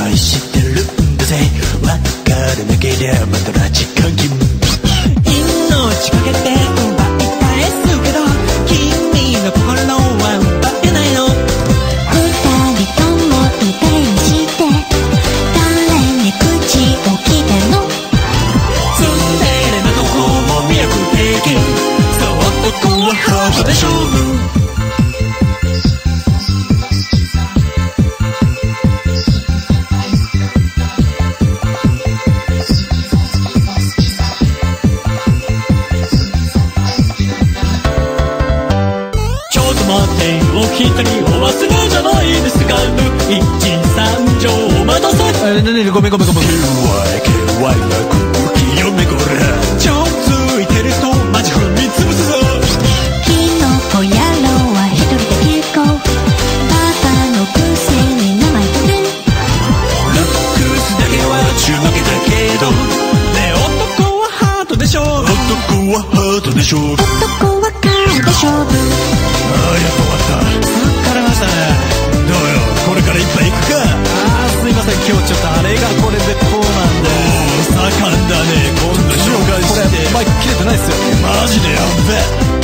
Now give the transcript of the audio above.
愛してるんだぜ。わからなけりゃまた拉致監禁。命かけて奪い返すけど君の心は奪えないの。 二人とも遺伝して誰に口を聞いてんの。 ツンデレなとこも魅力的。そう男はハートで勝負。お一人お忘れじゃないですか。一三条お待たせ。ごめん。KY な空気読めこら。ちょっついてるとマジ踏みつぶすぞ。 キノコ野郎は一人で結構バカのくせに名前言ってん。 ルックスだけはちゅうまけたけどね。男はハートで勝負。男はハートで勝負。 男はカーで勝負。 ああ、やっと終わった。疲れましたね。どうよ、これから一杯行くか。すいません、今日ちょっとあれがこれでこうなんで。盛んだね。今度紹介して。これマイク切れてないっすよ。マジでやっべ。